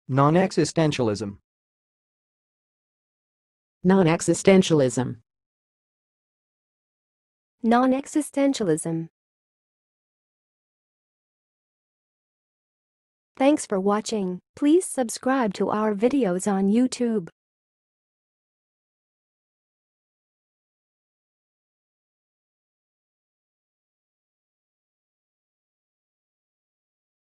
Non-existentialism. Non-existentialism. Non-existentialism. Thanks for watching. Please subscribe to our videos on YouTube.